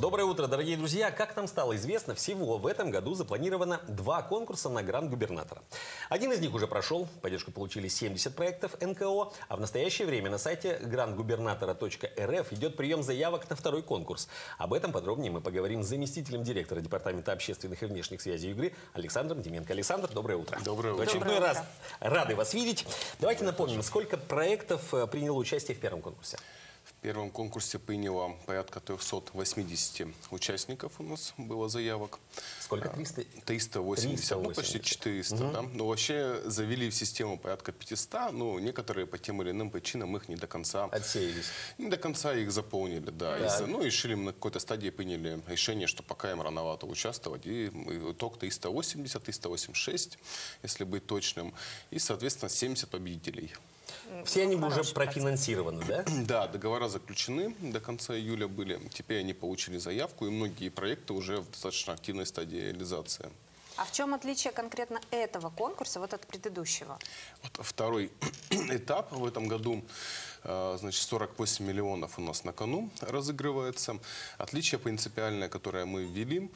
Доброе утро, дорогие друзья. Как нам стало известно, всего в этом году запланировано 2 конкурса на грант губернатора. Один из них уже прошел, поддержку получили 70 проектов НКО, а в настоящее время на сайте grantgubernatora.rf идет прием заявок на второй конкурс. Об этом подробнее мы поговорим с заместителем директора Департамента общественных и внешних связей ЮГРы Александром Деменко. Александр, доброе утро. Доброе утро. В очередной раз рады вас видеть. Давайте напомним, сколько проектов приняло участие в первом конкурсе? В первом конкурсе приняло порядка 380 участников у нас было заявок. Сколько? 300? 380, ну почти 400. Да? Но вообще завели в систему порядка 500, но некоторые по тем или иным причинам их не до конца... Отсеялись. Не до конца их заполнили, да. Ну, решили, на какой-то стадии приняли решение, что пока им рановато участвовать. И итог 380, 386, если быть точным. И, соответственно, 70 победителей. Все они уже профинансированы, да? Да, договора заключены, до конца июля были. Теперь они получили заявку, и многие проекты уже в достаточно активной стадии реализации. А в чем отличие конкретно этого конкурса вот от предыдущего? Вот второй этап в этом году, значит, 48 миллионов у нас на кону разыгрывается. Отличие принципиальное, которое мы ввели,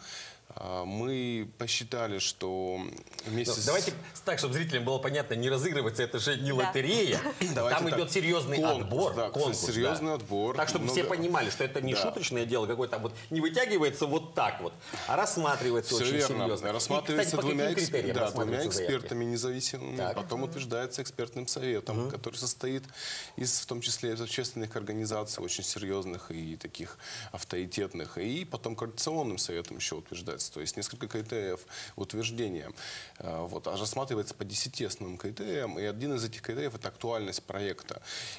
мы посчитали, что вместе Давайте так, чтобы зрителям было понятно, не разыгрывается, это же не лотерея. Там идет серьезный отбор. Конкурс, серьезный отбор. Так, чтобы все понимали, что это не шуточное дело какое-то, вот не вытягивается вот так вот, а рассматривается очень серьезно. Рассматривается двумя экспертами независимыми, потом утверждается экспертным советом, который состоит из, в том числе, из общественных организаций, очень серьезных и таких авторитетных, и потом координационным советом еще утверждается. То есть несколько критериев утверждения. Вот, а рассматривается по 10 основным критериям. И один из этих критериев – это актуальность проекта.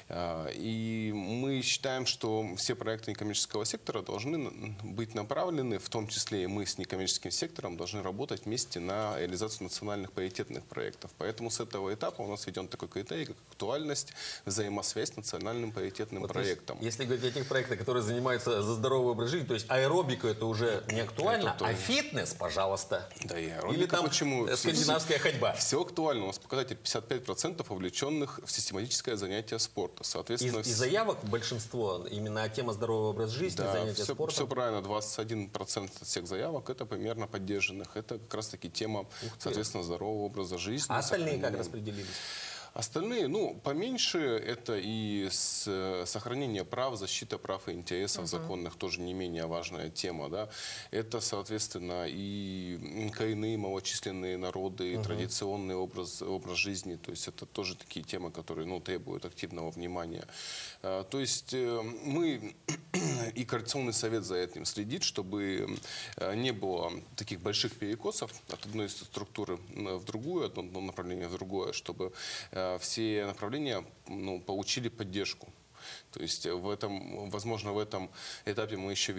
И мы считаем, что все проекты некоммерческого сектора должны быть направлены, в том числе и мы с некоммерческим сектором, должны работать вместе на реализацию национальных приоритетных проектов. Поэтому с этого этапа у нас введен такой критерий, как актуальность, взаимосвязь с национальным приоритетным проектом. Если говорить о тех проектах, которые занимаются за здоровый образ жизни, то есть аэробика – это уже не актуально, а фитнес, пожалуйста. Да, и аэробика. Или там почему? скандинавская ходьба. Все актуально. У нас показатель 55% вовлеченных в систематическое занятие спорта. Соответственно, из заявок большинство именно тема здорового образа жизни, занятия спортом. Все правильно. 21% от всех заявок это примерно поддержанных. Это как раз таки тема, соответственно, здорового образа жизни. А остальные как распределились? Остальные, ну, поменьше, это и сохранение прав, защита прав и интересов законных, тоже не менее важная тема, да. Это, соответственно, и коренные малочисленные народы, и традиционный образ жизни, то есть это тоже такие темы, которые, ну, требуют активного внимания. То есть мы и Координационный совет за этим следит, чтобы не было таких больших перекосов от одной структуры в другую, от одного направления в другое, чтобы все направления, ну, получили поддержку. То есть, возможно, в этом этапе мы еще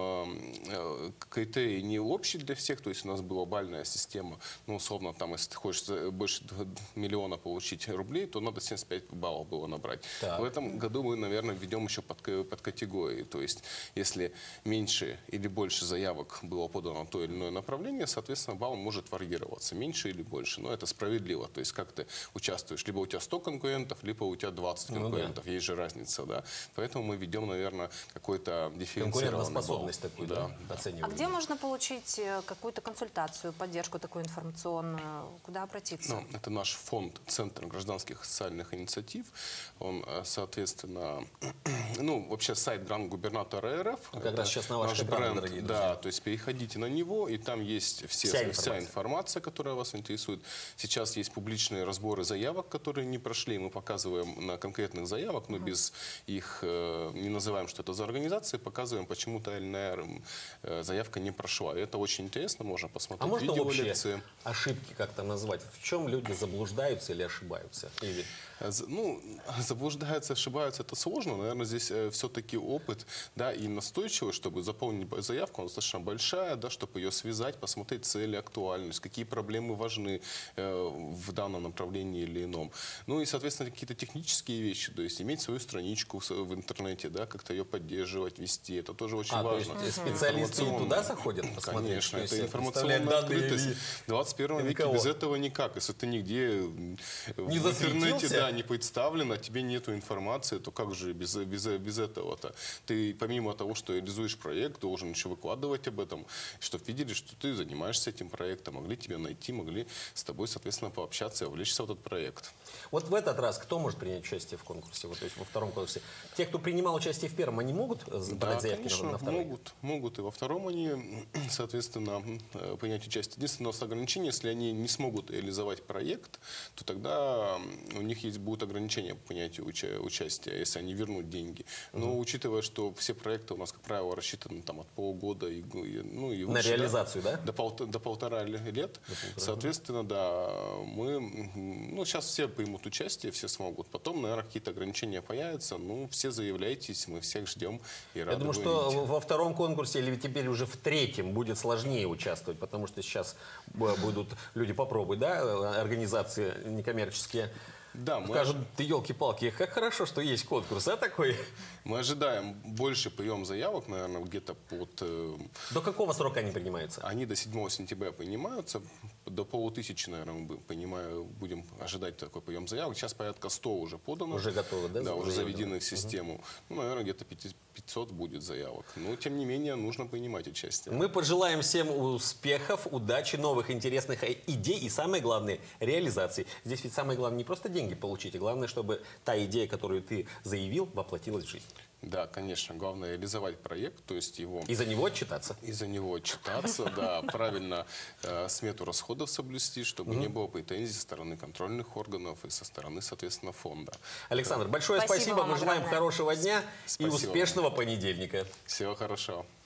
ведем критерии не общие для всех, то есть у нас глобальная система, ну, условно, там, если ты хочешь больше миллиона получить рублей, то надо 75 баллов было набрать. Так. В этом году мы, наверное, введем еще под категории, то есть, если меньше или больше заявок было подано на то или иное направление, соответственно, балл может варьироваться, меньше или больше, но это справедливо, то есть, как ты участвуешь, либо у тебя 100 конкурентов, либо у тебя 20 конкурентов, есть же разница, да. Поэтому мы ведем, наверное, какой-то дифференцированный конкурентоспособность такую, да, оцениваем. А где можно получить какую-то консультацию, поддержку такую информационную? Куда обратиться? Ну, это наш фонд Центр гражданских и социальных инициатив. Он, соответственно, ну, вообще сайт Грантгубернатора.рф. Как раз сейчас на ваш бренд, дорогие друзья. Да, то есть переходите на него, и там есть вся информация, которая вас интересует. Сейчас есть публичные разборы заявок, которые не прошли. Мы показываем на конкретных заявок, но без их не называем, что это за организации, показываем, почему та или иная заявка не прошла. И это очень интересно, можно посмотреть. А можно видеолекции. Ошибки как-то назвать? В чем люди заблуждаются или ошибаются? Или... Ну, заблуждаются, ошибаются, это сложно. Наверное, здесь все-таки опыт, да, и настойчивость, чтобы заполнить заявку, она достаточно большая, да, чтобы ее связать, посмотреть цели, актуальность, какие проблемы важны в данном направлении или ином. Ну и, соответственно, какие-то технические вещи, то есть иметь свою страницу страничку в интернете, да, как-то ее поддерживать, вести. Это тоже очень То важно. есть специалисты и туда заходят посмотреть? Конечно, то есть это представляют информационная данные открытость. или- В 21 веке кого? без этого никак. Если ты нигде Не в интернете засветился? не представлен, а тебе нету информации, то как же без этого-то? Ты помимо того, что реализуешь проект, должен еще выкладывать об этом, чтобы видели, что ты занимаешься этим проектом, могли тебя найти, могли с тобой, соответственно, пообщаться и вовлечься в этот проект. Вот в этот раз кто может принять участие в конкурсе, вот, то есть во втором конкурсе? Те, кто принимал участие в первом, они могут подать Да, заявки конечно, на второй? могут. И во втором они, соответственно, принять участие. Единственное, у нас ограничение, если они не смогут реализовать проект, то тогда у них будет ограничение по принятию участия, если они вернут деньги. Но учитывая, что все проекты у нас, как правило, рассчитаны там, от полугода и выше, На реализацию, да? До 1,5 лет. Соответственно, да, мы, сейчас все примут участие, все смогут. Потом, наверное, какие-то ограничения появятся. Все заявляйтесь, мы всех ждем и рады Я думаю, будем что видеть. во втором конкурсе или теперь уже в третьем будет сложнее участвовать, потому что сейчас будут люди попробуй, да, организации некоммерческие. Да, мы Скажут, ты елки-палки, как хорошо, что есть конкурс, а такой? Мы ожидаем больше прием заявок, наверное, где-то До какого срока они принимаются? Они до 7 сентября принимаются. До 500, наверное, будем ожидать такой прием заявок. Сейчас порядка 100 уже подано. Уже готовы, да? Да, уже заявлены? заведены в систему. Наверное, где-то 500 будет заявок. Но, тем не менее, нужно принимать участие. Мы пожелаем всем успехов, удачи, новых интересных идей и, самое главное, реализации. Здесь ведь самое главное не просто деньги получить, а главное, чтобы та идея, которую ты заявил, воплотилась в жизнь. Да, конечно. Главное реализовать проект, то есть его... И за него отчитаться. И за него отчитаться, да, правильно смету расходов соблюсти, чтобы не было претензий со стороны контрольных органов и со стороны, соответственно, фонда. Александр, большое Спасибо спасибо. вам Мы желаем огромное. хорошего дня и Спасибо успешного понедельника. Всего хорошего.